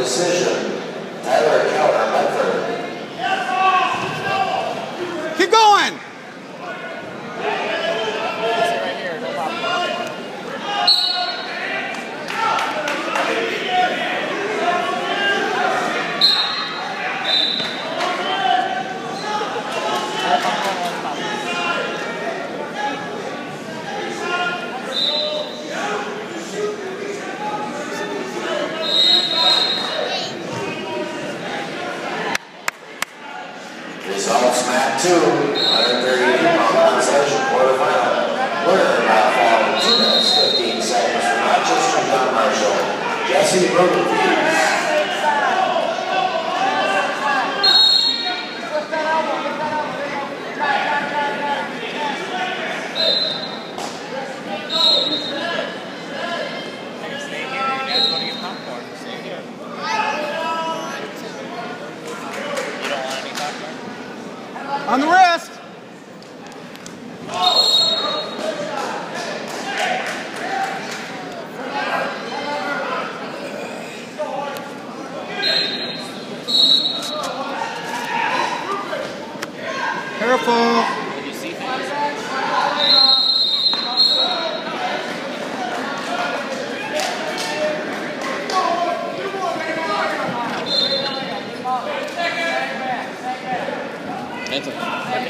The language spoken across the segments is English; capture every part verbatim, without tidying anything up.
decision. Tyler Keller, Medford. Keep going! Results, Mat two, one thirty-eight pound consolation quarterfinal. Winner by a fall of two minutes, fifteen seconds from Rochester, John Marshall. Jesse Rodenfield. On the wrist. Careful. That's okay.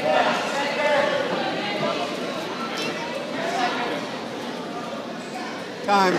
Time.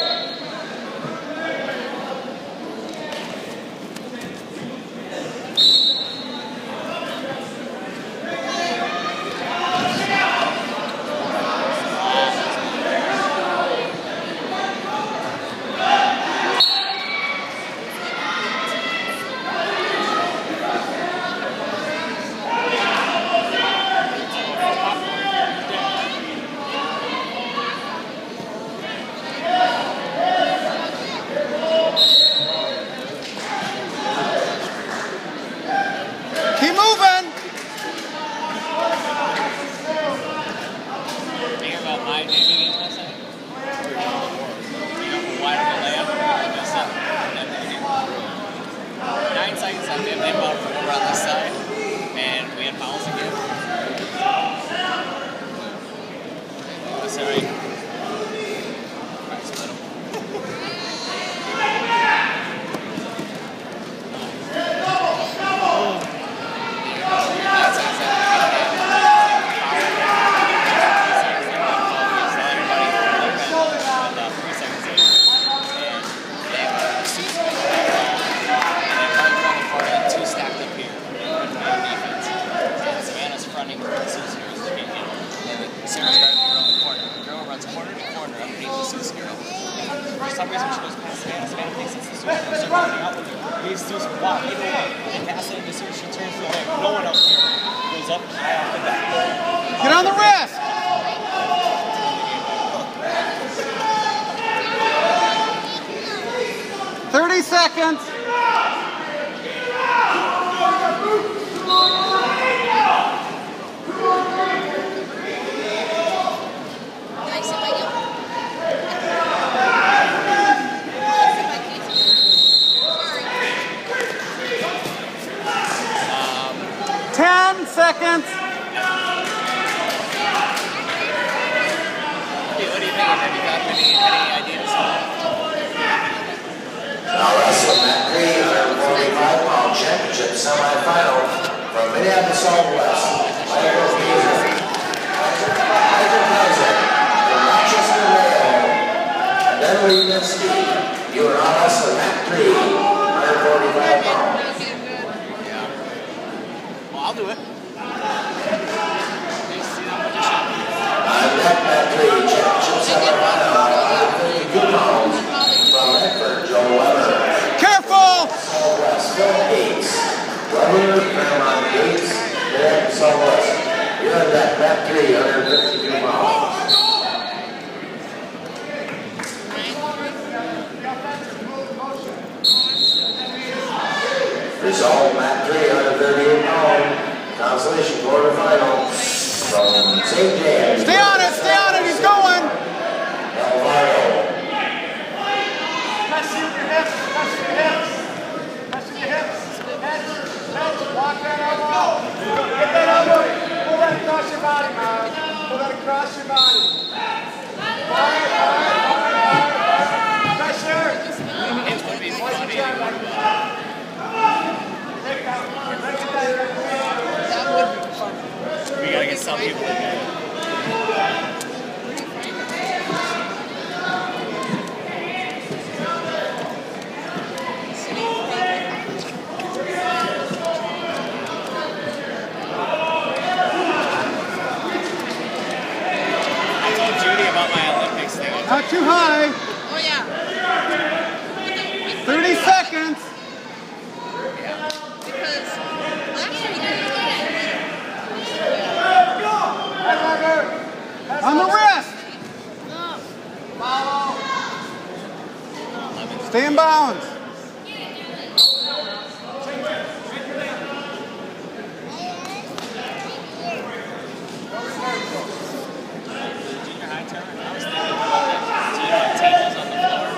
Keep moving. Think about my J V game last night. You know, wide open layup, just up, and then we did nine seconds left. We have inbound from over on this side, and we had fouls again. That's all right. All right, split them. Sarah's guarding the girl in the corner. The girl runs corner to corner underneath the Seuss girl. For some reason, she goes past Savannah. Savannah thinks it's the Seuss girl. She's running out with her. Leaves Seuss walking in and passes it to Seuss. She turns the leg. No one else here. Goes up high off the back. Get on the wrist. Thirty seconds. Ten seconds. What do you, what do you think? Have you got any, any ideas? Now wrestling Mat three, one forty-five pound championship semifinal from Minneapolis Southwest. Michael Kaiser. Michael Kaiser from Rochester, Maryland. And then we can see you are on wrestling Mat three, one forty-five pounds. I'll do it. Nice to see that position. I'm Mat three, championship semifinal, one fifty-two pounds from Medford, Joe Weber. Careful! Southwest, Phil Gates. Weber, Paramount Gates, Minneapolis Southwest. You're in that Mat three, one fifty-two pounds. Result, Mat three, one thirty-eight pound. Consolation quarterfinal from Saint James. Stay on it, stay on it, he's going. Elvaro. Press your hips, press your hips. high. Oh, yeah. thirty seconds. Because last year he didn't On the wrist. Stay in bounds. Junior high tournament, I was thinking about it. So you have tables on the floor.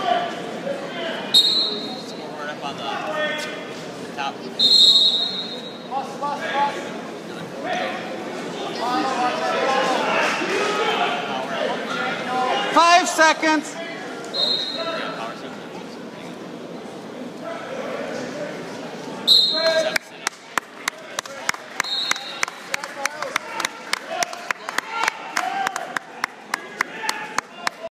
Scoreboard up on the, the top. Five seconds.